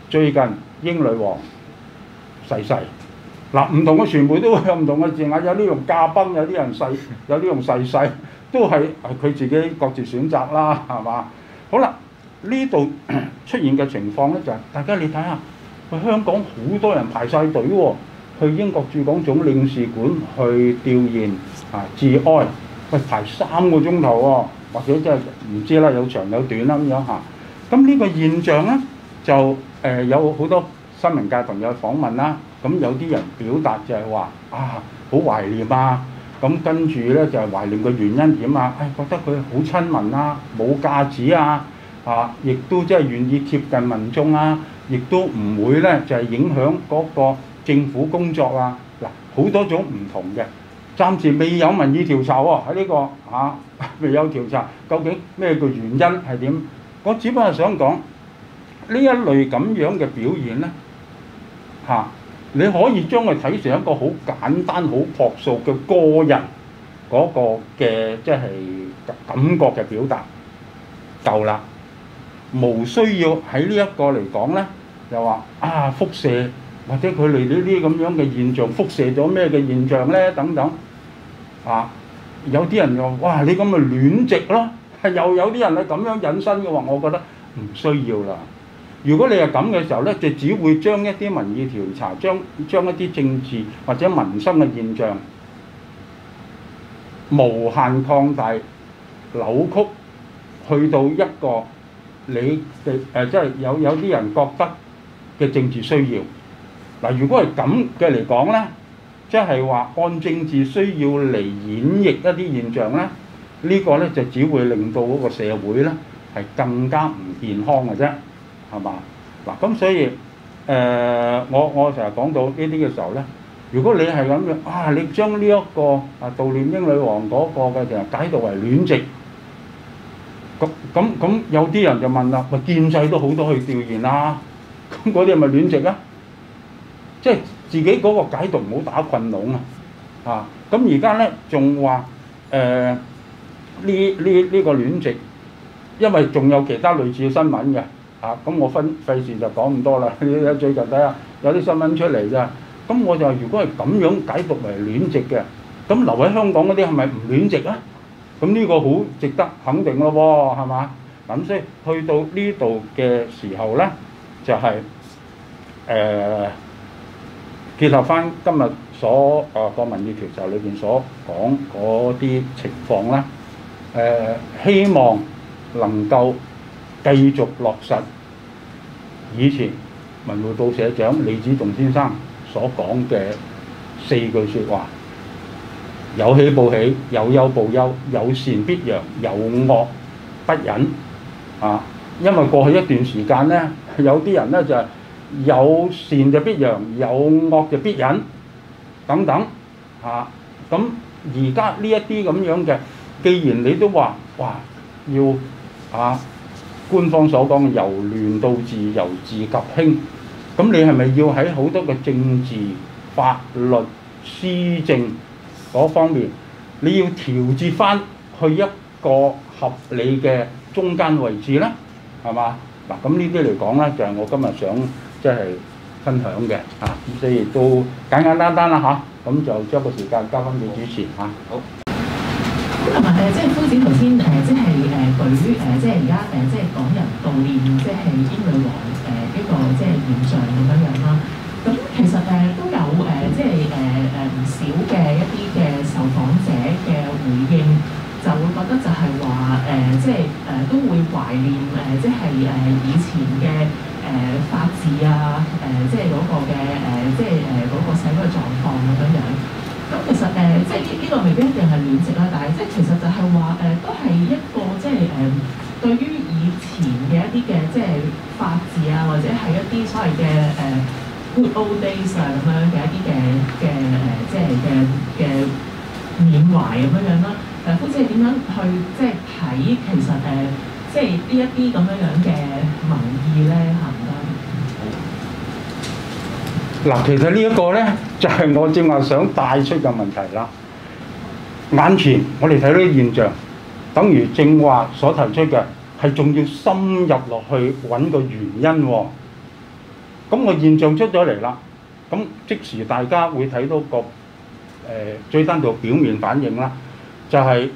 最近英女王逝世。嗱，唔同嘅傳媒都會有唔同嘅字眼，有啲用駕崩，有啲人有啲用逝世，都係佢自己各自選擇啦，係嘛？好啦，呢度出現嘅情況咧就係、大家你睇下，香港好多人排晒隊喎，去英國駐港總領事館去吊唁致哀，喂排3個鐘頭喎，或者真係唔知啦，有長有短啦咁樣嚇。咁呢個現象咧就有好多新聞界朋友訪問啦。咁有啲人表達就係話好懷念啊，咁跟住咧就係懷念嘅原因點啊？覺得佢好親民啊，冇架子啊，亦都即係願意貼近民眾啊，亦都唔會咧就係影響嗰個政府工作啊。嗱，好多種唔同嘅，暫時未有民意調查喎，喺呢個未有調查，究竟咩個原因係點？我只不過係想講呢一類咁樣嘅表現咧你可以將佢睇成一個好簡單、好樸素嘅個人嗰個嘅即係感覺嘅表達夠啦，無需要喺呢一個嚟講咧，又話輻射或者佢哋呢啲咁樣嘅現象輻射咗咩嘅現象咧等等有啲人又哇你咁咪亂植咯，又有啲人係咁樣引申嘅話，我覺得唔需要啦。如果你係咁嘅時候咧，就只會將一啲民意調查、將一啲政治或者民生嘅現象無限擴大、扭曲，去到一個你嘅即係有啲人覺得嘅政治需要。嗱，如果係咁嘅嚟講咧，即係話按政治需要嚟演繹一啲現象咧，呢個咧就只會令到嗰個社會咧係更加唔健康嘅啫。係嘛？嗱，咁所以我成日講到呢啲嘅時候咧，如果你係咁樣你將呢一個悼念英女王嗰個嘅就解讀為戀殖，咁有啲人就問啦，咪建制都好多去吊唁啦，咁嗰啲係咪戀殖啊？即係自己嗰個解讀唔好打困籠咁而家咧仲話呢個戀殖，因為仲有其他類似嘅新聞嘅。咁我費事就講咁多啦。你最近睇下有啲新聞出嚟咋，咁我就如果係咁樣解讀為戀殖嘅，咁留喺香港嗰啲係咪唔戀殖啊？咁呢個好值得肯定咯喎，係嘛？咁所以去到呢度嘅時候咧，就係結合翻今日所個民意調查裏邊所講嗰啲情況啦，希望能夠繼續落實以前文匯報社長李子棟先生所講嘅4句説話：有喜報喜，有憂報憂，有善必揚，有惡不忍。因為過去一段時間咧，有啲人咧就係有善就必揚，有惡就必忍等等。咁而家呢一啲咁樣嘅，既然你都話要官方所講由亂到治，由治及興，咁你係咪要喺好多嘅政治、法律、施政嗰方面，你要調節翻去一個合理嘅中間位置咧？係嘛？嗱，咁呢啲嚟講咧，就係我今日想即係分享嘅咁所以都簡簡單單啦咁就將個時間交翻俾主持好。 咁同埋即係夫子頭先即係舉即係而家即係港人悼念即係英女王呢個即係現象咁樣啦。咁其實都有即係唔少嘅一啲嘅受訪者嘅回應，就會覺得就係話即係都會懷念即係以前嘅法治啊即係嗰個嘅即係嗰個社會狀況咁樣。咁其實即係呢個未必一定係戀殖啦，但係即係其實就係話都係一個即係對於以前嘅一啲嘅即係法治啊，或者係一啲所謂嘅good old days 啊咁樣嘅一啲嘅即係嘅緬懷咁樣啦。夫子係點樣去即係睇其實即係呢一啲咁樣嘅民意咧？唔該。 嗱，其實呢一個咧就係我正話想帶出嘅問題啦。眼前我哋睇到啲現象，等於正話所提出嘅係仲要深入落去揾個原因喎。 咁個現象出咗嚟啦，咁即時大家會睇到個最單獨表面反應啦，就係、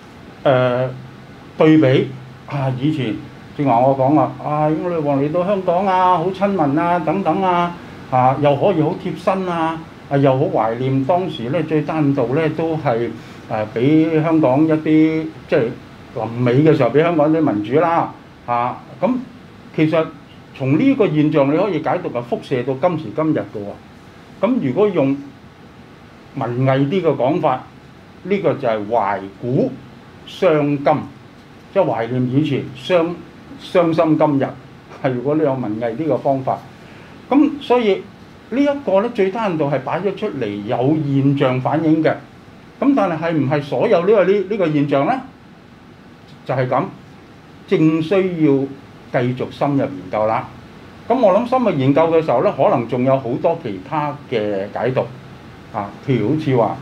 對比以前正話我講英女王嚟到香港好親民等等又可以好貼身又好懷念當時咧最單獨咧都係俾香港一啲即係臨尾嘅時候俾香港啲民主啦咁其實從呢個現象你可以解讀輻射到今時今日嘅喎。咁如果用文藝啲嘅講法，呢個就係懷古傷今，即係懷念以前，傷心今日。如果你有文藝啲嘅方法，咁所以呢一個咧最單獨係擺咗出嚟有現象反映嘅。咁但係唔係所有呢個現象咧？就係咁，正需要繼續深入研究啦。咁我諗深入研究嘅時候咧，可能仲有好多其他嘅解讀譬如好似話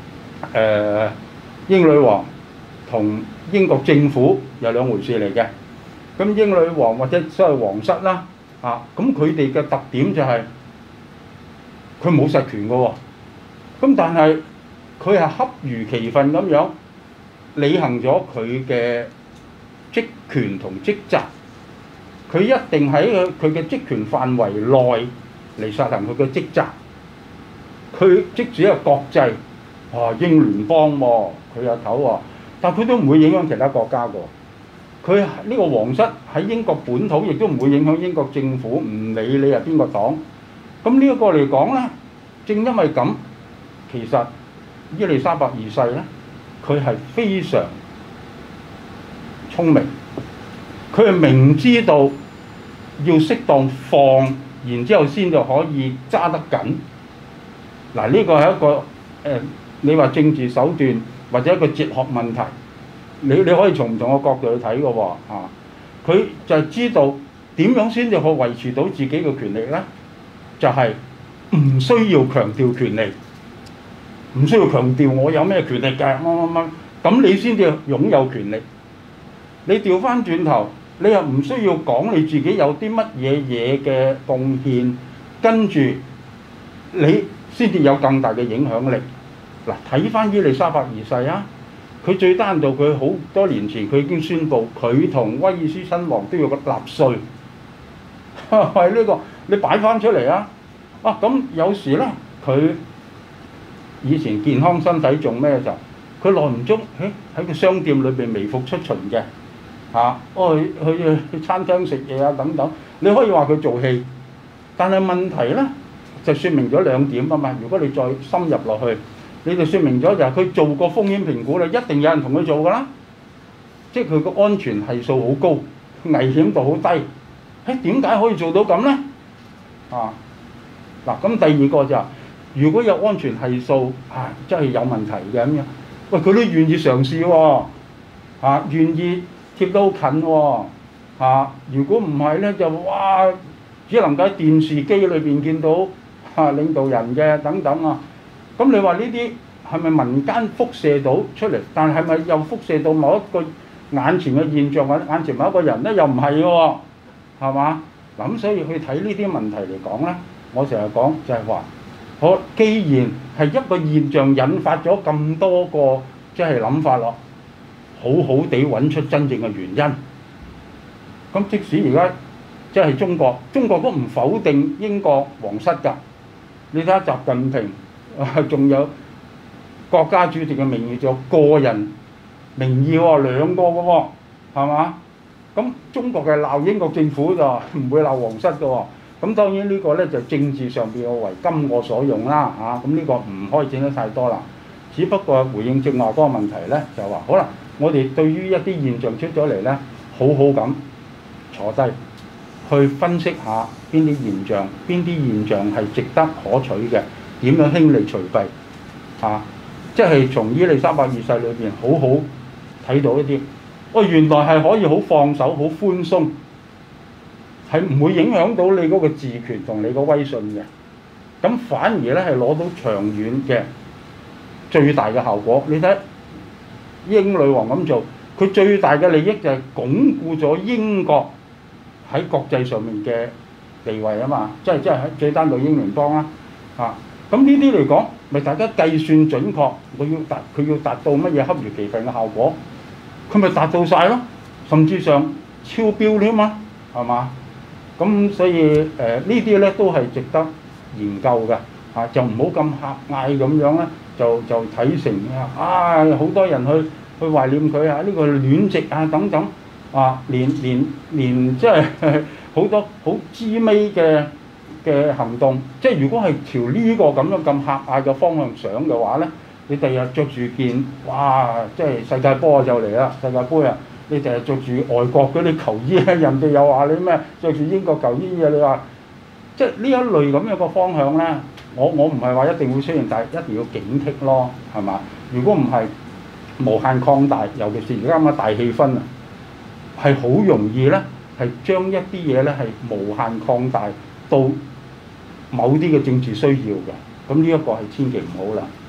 英女王同英國政府有兩回事嚟嘅。咁英女王或者所謂皇室啦咁佢哋嘅特點就係佢冇實權嘅喎。咁但係佢係恰如其分咁樣履行咗佢嘅職權同職責。佢一定喺佢嘅職權範圍內嚟實行佢嘅職責。佢即使係國際英聯邦佢有頭喎，但佢都唔會影響其他國家嘅。佢呢個皇室喺英國本土亦都唔會影響英國政府，唔理你係邊個黨。咁呢一個嚟講咧，正因為咁，其實伊麗莎白二世咧，佢係非常聰明，佢係明知道要適當放，然之後先就可以揸得緊。嗱，呢個係一個你話政治手段或者一個哲學問題，你可以從唔同嘅角度去睇嘅喎佢就係知道點樣先至可以維持到自己嘅權力咧，就係唔需要強調權力，唔需要強調我有咩權力嘅咁你先至擁有權力。你調翻轉頭，你又唔需要講你自己有啲乜嘢嘅貢獻，跟住你先至有更大嘅影響力。嗱，睇翻伊麗莎白二世佢最單獨，佢好多年前佢已經宣布佢同威爾斯親王都要個納稅，係呢個你擺翻出嚟咁有時咧，佢以前健康身體仲咩就，佢耐唔中喺個商店裏邊微服出巡嘅去餐廳食嘢等等，你可以話佢做戲，但係問題咧就説明咗兩點嘛。如果你再深入落去，你就説明咗就係佢做過風險評估啦，一定有人同佢做㗎啦，即係佢個安全係數好高，危險度好低。點解可以做到咁咧？嗱，咁第二個就係如果有安全係數真係有問題嘅咁樣，喂佢都願意嘗試喎，願意貼到近喎，如果唔係咧就只能夠喺電視機裏邊見到領導人嘅等等咁你話呢啲係咪民間輻射到出嚟？但係咪又輻射到某一個眼前嘅現象或者眼前某一個人咧？又唔係嘅喎，係嘛？嗱咁所以去睇呢啲問題嚟講咧，我成日講就係話，既然係一個現象引發咗咁多個即係諗法咯，好好地揾出真正嘅原因。咁即使而家即係中國都唔否定英國皇室㗎。你睇下習近平。仲有國家主席嘅名義，仲有個人名義喎，兩個嘅喎，係嘛？咁中國係鬧英國政府就唔會鬧皇室嘅喎。咁當然呢個咧就政治上邊為今我所用啦咁呢個唔可以整得太多啦。只不過回應正話嗰個問題咧，就話可能我哋對於一啲現象出咗嚟咧，好好咁坐低去分析下邊啲現象係值得可取嘅。點樣興利除弊即係從伊麗莎白二世裏邊好好睇到一啲，原來係可以好放手、好寬鬆，係唔會影響到你嗰個治權同你個威信嘅。咁反而咧係攞到長遠嘅最大嘅效果。你睇英女王咁做，佢最大嘅利益就係鞏固咗英國喺國際上面嘅地位啊嘛，即係最單獨英聯邦啦咁呢啲嚟講，咪大家計算準確，佢要達到乜嘢恰如其分嘅效果，佢咪達到晒咯，甚至上超標添嘛，係嘛？咁所以呢啲咧都係值得研究嘅就唔好咁狹隘咁樣咧，就睇成好多人去懷念佢呢個戀殖等等連即係好多好滋味嘅行動，即係如果係朝呢個咁樣咁狹隘嘅方向想嘅話咧，你第日着住件即係世界波就嚟啦，世界盃你第日着住外國嗰啲球衣人哋又話你咩着住英國球衣你話即係呢一類咁樣嘅方向咧，我唔係話一定會出現，但係一定要警惕咯，係嘛？如果唔係無限擴大，尤其是而家咁嘅大氣氛係好容易咧係將一啲嘢咧係無限擴大到某啲嘅政治需要嘅，咁呢一個係千祈唔好啦。